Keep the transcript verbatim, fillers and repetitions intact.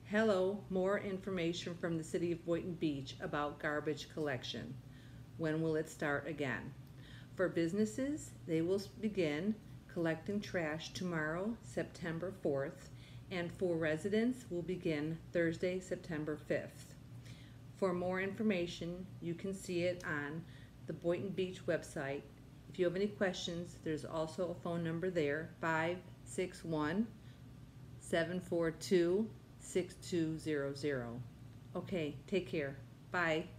Hello, more information from the City of Boynton Beach about garbage collection. When will it start again? For businesses, they will begin collecting trash tomorrow, September fourth, and for residents will begin Thursday, September fifth. For more information, you can see it on the Boynton Beach website. If you have any questions, there's also a phone number there, five six one, seven four two, six two zero zero. Okay, take care. Bye.